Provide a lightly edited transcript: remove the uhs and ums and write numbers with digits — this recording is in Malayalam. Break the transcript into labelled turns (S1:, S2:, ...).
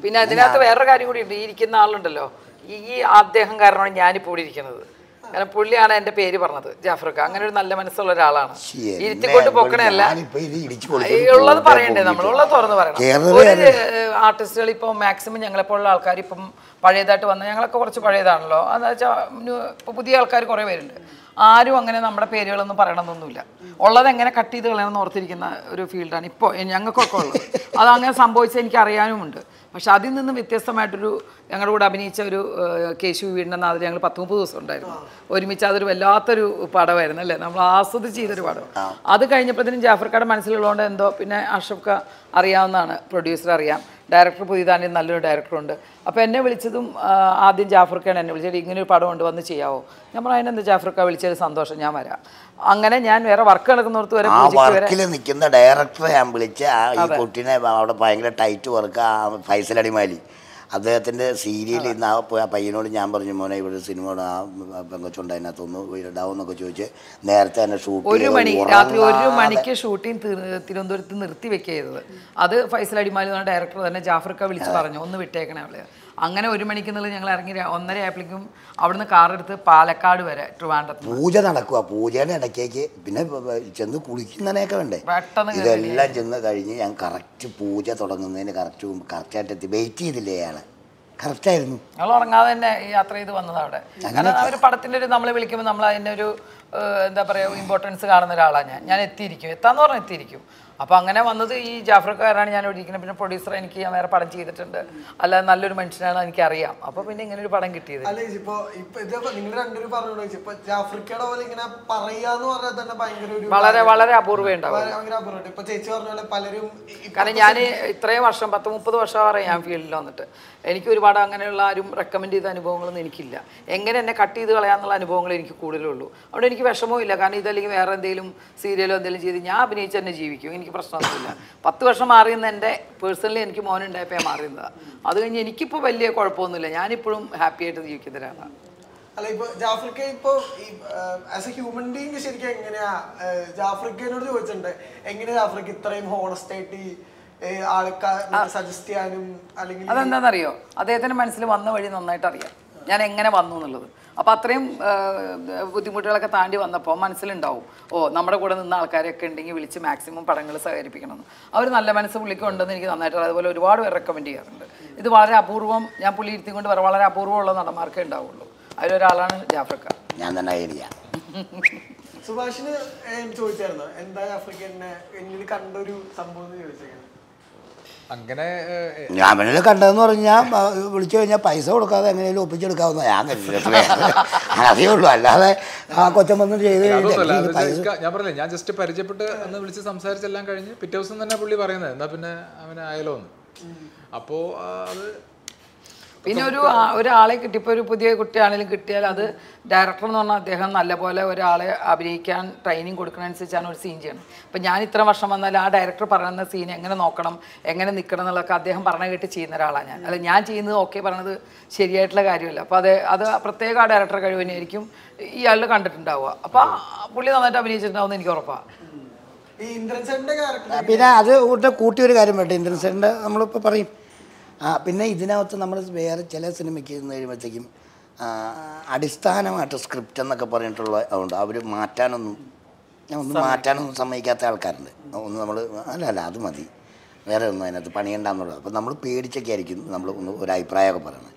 S1: പിന്നെ അതിനകത്ത് വേറൊരു കാര്യം കൂടി ഉണ്ട്. ഈ ഇരിക്കുന്ന ആളുണ്ടല്ലോ, ഈ അദ്ദേഹം കാരണമാണ് ഞാനിപ്പോൾ ഇവിടെ ഇരിക്കുന്നത്. കാരണം പുള്ളിയാണ് എൻ്റെ പേര് പറഞ്ഞത്, ജാഫർക്ക. അങ്ങനെ ഒരു നല്ല മനസ്സുള്ള ഒരാളാണ്. ഇരുത്തിക്കൊണ്ട് പൊക്കണല്ല, ഉള്ളത് പറയണ്ടേ, നമ്മളുള്ളത് തുറന്ന് പറയണം. ഒരു ആർട്ടിസ്റ്റുകൾ ഇപ്പോൾ മാക്സിമം ഞങ്ങളെപ്പോലുള്ള ആൾക്കാർ ഇപ്പം പഴയതായിട്ട് വന്ന, ഞങ്ങളൊക്കെ കുറച്ച് പഴയതാണല്ലോ, എന്താ വെച്ചാൽ ഇപ്പോൾ പുതിയ ആൾക്കാർ കുറേ പേരുണ്ട്. ആരും അങ്ങനെ നമ്മുടെ പേരുകളൊന്നും പറയണമെന്നൊന്നുമില്ല. ഉള്ളത് എങ്ങനെ കട്ട് ചെയ്ത് കളയണമെന്ന് ഓർത്തിരിക്കുന്ന ഒരു ഫീൽഡാണ് ഇപ്പോൾ ഞങ്ങൾക്കൊക്കെ ഉള്ളത്. അതങ്ങനെ സംഭവിച്ചത് എനിക്കറിയാനുമുണ്ട്. പക്ഷെ അതിൽ നിന്ന് വ്യത്യസ്തമായിട്ടൊരു ഞങ്ങളുടെ കൂടെ അഭിനയിച്ച ഒരു കേശു വീടിനെന്നാതിൽ ഞങ്ങൾ 10-30 ദിവസം ഉണ്ടായിരുന്നു ഒരുമിച്ച്. അതൊരു വല്ലാത്തൊരു പടമായിരുന്നു അല്ലേ, നമ്മൾ ആസ്വദിച്ച് ചെയ്തൊരു പടം. അത് കഴിഞ്ഞപ്പോഴത്തേനും ജാഫർക്കയുടെ മനസ്സിലുള്ളതുകൊണ്ട് എന്തോ, പിന്നെ അഷ്റഫ്ക്ക അറിയാവുന്നതാണ്, പ്രൊഡ്യൂസർ അറിയാം, ഡയറക്ടർ പുതിയതാണെങ്കിൽ നല്ലൊരു ഡയറക്ടറുണ്ട്. അപ്പോൾ എന്നെ വിളിച്ചതും ആദ്യം ജാഫർക്കാണ് എന്നെ വിളിച്ചത്, ഇങ്ങനൊരു പടം ഉണ്ട് വന്ന് ചെയ്യാവോ. നമ്മൾ അതിനെന്താ ജാഫർക്ക വിളിച്ചത്, സന്തോഷം, ഞാൻ വരാം. അങ്ങനെ ഞാൻ വേറെ വർക്ക് നടക്കുന്നിടത്ത് വരെ
S2: വർക്കിൽ നിൽക്കുന്ന ഡയറക്ടറെ ഞാൻ വിളിച്ച ഈ കുട്ടീനെ അവിടെ ഭയങ്കര ടൈറ്റ് വർക്ക്, ഫൈസൽ അടിമാലി അദ്ദേഹത്തിൻ്റെ സീരിയലിൽ ഇന്ന് ആ പയ്യനോട് ഞാൻ പറഞ്ഞു, മോനെ ഇവിടെ സിനിമ പെങ്കൊച്ചുണ്ട് അതിനകത്തൊന്ന് ഇടാവെന്നൊക്കെ ചോദിച്ച് നേരത്തെ തന്നെ ഷൂട്ട്
S1: രാത്രി 1 മണിക്ക് ഷൂട്ടിങ് തിരുവനന്തപുരത്ത് നിർത്തി വെക്കുക ചെയ്തത്. അത് ഫൈസൽ അടിമാലി എന്ന ഡയറക്ടർ തന്നെ ജാഫർക്ക വിളിച്ച് പറഞ്ഞു, ഒന്ന് വിട്ടേക്കണേ അവളെ. അങ്ങനെ 1 മണിക്കുന്നുള്ള ഞങ്ങൾ ഇറങ്ങി 1:30 ആയപ്പോഴേക്കും അവിടുന്ന് കാറെടുത്ത് പാലക്കാട് വരെ ട്രിവാൻഡ്രത്ത്
S2: പൂജ നടക്കുക. പൂജയുടെ ഇടയ്ക്കേക്ക് പിന്നെ ചെന്ന് കുളിക്കുന്നതിനൊക്കെ വേണ്ടേ, ഇതെല്ലാം ചെന്ന് കഴിഞ്ഞ് ഞാൻ കറക്റ്റ് പൂജ തുടങ്ങുന്നതിന് കറക്റ്റായിട്ട് എത്തി. വെയിറ്റ് ചെയ്തില്ലേ അയാൾ, കറക്റ്റായിരുന്നു.
S1: ഞങ്ങൾ ഉറങ്ങാതെ തന്നെ യാത്ര ചെയ്ത് വന്നത് അവിടെ. കാരണം ഒരു പടത്തിൻ്റെ ഒരു നമ്മളെ വിളിക്കുമ്പോൾ നമ്മൾ അതിൻ്റെ ഒരു എന്താ പറയുക ഇമ്പോർട്ടൻസ് കാണുന്ന ഒരാളാണ് ഞാൻ എത്തിയിരിക്കും, എത്താന്ന് പറഞ്ഞാൽ എത്തിയിരിക്കും. അപ്പോൾ അങ്ങനെ വന്നത് ഈ ജാഫർക്കാരാണ് ഞാൻ ഇവിടെ ഇരിക്കുന്നത്. പിന്നെ പ്രൊഡ്യൂസർ എനിക്ക് ഞാൻ വേറെ പടം ചെയ്തിട്ടുണ്ട്, അല്ലാതെ നല്ലൊരു മനുഷ്യനാണ് എനിക്കറിയാം. അപ്പോൾ പിന്നെ ഇങ്ങനെ ഒരു പടം കിട്ടിയത്. വളരെ വളരെ അപൂർവം ഉണ്ടാവും. കാരണം ഞാൻ ഇത്രയും വർഷം 10-30 വർഷം പറയാം ഞാൻ ഫീൽഡിൽ വന്നിട്ട്, എനിക്ക് ഒരുപാട് അങ്ങനെയുള്ള ആരും റെക്കമെൻഡ് ചെയ്ത അനുഭവങ്ങളൊന്നും എനിക്കില്ല. എങ്ങനെ എന്നെ കട്ട് ചെയ്ത് കളയാന്നുള്ള അനുഭവങ്ങൾ എനിക്ക് കൂടുതലുള്ളൂ. അവിടെ എനിക്ക് വിഷമവും ഇല്ല. കാരണം ഇതല്ലെങ്കിൽ വേറെ എന്തെങ്കിലും സീരിയലോ എന്തെങ്കിലും ചെയ്ത് ഞാൻ അഭിനയിച്ച് തന്നെ ജീവിക്കും, എനിക്ക് പ്രശ്നമൊന്നുമില്ല. 10 വർഷം മാറിയെന്ന് എൻ്റെ പേഴ്സണലി എനിക്ക് മോനുണ്ടായപ്പോൾ ഞാൻ മാറിയതാണ്. അത് കഴിഞ്ഞ് എനിക്കിപ്പോൾ വലിയ കുഴപ്പമൊന്നുമില്ല, ഞാനിപ്പോഴും ഹാപ്പി ആയിട്ട് ജീവിക്കുന്ന ഒരാളാണ്.
S3: അല്ല, ഇപ്പൊ ജാഫർക്ക ഇപ്പൊ ആസ് എ ഹ്യൂമൻ ബീങ് ശരിക്കും എങ്ങനെയാ, ജാഫർക്കനോട് ചോദിച്ചിട്ടുണ്ട് എങ്ങനെയാ ജാഫർക്ക ഇത്രയും ഹോണസ്റ്റ് ആയിട്ട് ആൾക്കാർ സജസ്റ്റ് ചെയ്യാനും അല്ലെങ്കിൽ
S1: അതെന്താണെന്നറിയോ, അദ്ദേഹത്തിൻ്റെ മനസ്സിൽ വന്ന വഴി നന്നായിട്ട് അറിയാം ഞാൻ എങ്ങനെ വന്നു എന്നുള്ളത്. അപ്പോൾ അത്രയും ബുദ്ധിമുട്ടുകളൊക്കെ താണ്ടി വന്നപ്പോൾ മനസ്സിലുണ്ടാവും, ഓ നമ്മുടെ കൂടെ നിന്ന ആൾക്കാരൊക്കെ ഉണ്ടെങ്കിൽ വിളിച്ച് മാക്സിമം പടങ്ങൾ സഹകരിപ്പിക്കണമെന്ന്. അവർ നല്ല മനസ്സ് പുള്ളിക്ക് ഉണ്ടെന്ന് എനിക്ക് നന്നായിട്ട് അറിയാം. അതുപോലെ ഒരുപാട് പേർ റെക്കമെൻഡ് ചെയ്യാറുണ്ട്. ഇത് വളരെ അപൂർവം, ഞാൻ പുള്ളി ഇരുത്തിക്കൊണ്ട് വളരെ അപൂർവമുള്ള നടന്മാർക്കേ ഉണ്ടാവുള്ളൂ. അതിലൊരാളാണ് ജാഫർക്ക.
S2: ഞാൻ തന്നെ ഐഡിയ
S3: സുഭാഷിന് ചോദിച്ചായിരുന്നു എന്താ ജാഫർക്ക എന്നിൽ കണ്ടൊരു സംഭവം എന്ന് ചോദിച്ചേക്കുന്നത്.
S2: അങ്ങനെ ഞാൻ പിന്നെ കണ്ടതെന്ന് പറഞ്ഞാൽ വിളിച്ചു കഴിഞ്ഞാൽ പൈസ കൊടുക്കാതെ എങ്ങനെയും ഒപ്പിച്ചെടുക്കാവുന്ന ഞാൻ അതേ ഉള്ളൂ. അല്ലാതെ ആ കൊച്ചം വന്ന് ചെയ്ത്
S4: ഞാൻ പറഞ്ഞില്ലേ, ഞാൻ ജസ്റ്റ് പരിചയപ്പെട്ട് അന്ന് വിളിച്ച് സംസാരിച്ചെല്ലാം കഴിഞ്ഞ് പിറ്റേ ദിവസം തന്നെ പുള്ളി പറയുന്നത് എന്നാ പിന്നെ അവന് ആയാലോ എന്ന്. അപ്പോൾ അത്
S1: പിന്നെ ഒരാളെ കിട്ടി, ഇപ്പോൾ ഒരു പുതിയ കുട്ടിയാണെങ്കിലും കിട്ടിയാൽ അത് ഡയറക്ടർ എന്ന് പറഞ്ഞാൽ അദ്ദേഹം നല്ലപോലെ ഒരാളെ അഭിനയിക്കാൻ ട്രെയിനിങ് കൊടുക്കുന്നതനുസരിച്ചാണ് ഒരു സീൻ ചെയ്യണം. ഇപ്പം ഞാൻ ഇത്ര വർഷം വന്നാൽ ആ ഡയറക്ടർ പറയുന്ന സീൻ എങ്ങനെ നോക്കണം, എങ്ങനെ നിൽക്കണം എന്നുള്ളതൊക്കെ അദ്ദേഹം പറഞ്ഞ കേട്ട് ചെയ്യുന്ന ഒരാളാണ് ഞാൻ. അല്ല ഞാൻ ചെയ്യുന്നത് ഓക്കെ പറഞ്ഞത് ശരിയായിട്ടുള്ള കാര്യമല്ല. അപ്പോൾ അത് പ്രത്യേക ആ ഡയറക്ടർ കഴിവിനായിരിക്കും ഇയാൾ കണ്ടിട്ടുണ്ടാവുക. അപ്പോൾ പുള്ളി നന്നായിട്ട് അഭിനയിച്ചിട്ടുണ്ടാവുമെന്ന് എനിക്ക് ഉറപ്പാണ്.
S2: പിന്നെ അത് കൂട്ടിയൊരു കാര്യം വേണ്ട, ഇന്ദ്രൻ സാറിൻ്റെ നമ്മളിപ്പോൾ പറയും. പിന്നെ ഇതിനകത്ത് നമ്മൾ വേറെ ചില സിനിമയ്ക്ക് കഴിയുമ്പോഴത്തേക്കും അടിസ്ഥാനമായിട്ട് സ്ക്രിപ്റ്റ് എന്നൊക്കെ പറഞ്ഞിട്ടുള്ള അതുകൊണ്ട് അവർ മാറ്റാനൊന്നും സമ്മതിക്കാത്ത ആൾക്കാരുണ്ട്. ഒന്ന് നമ്മൾ അല്ല അത് മതി, വേറെ ഒന്നും അതിനകത്ത് പണിയണ്ടെന്നുള്ളത്. അപ്പോൾ നമ്മൾ പേടിച്ചൊക്കെ ആയിരിക്കും നമ്മൾ ഒരു അഭിപ്രായമൊക്കെ പറയുന്നത്.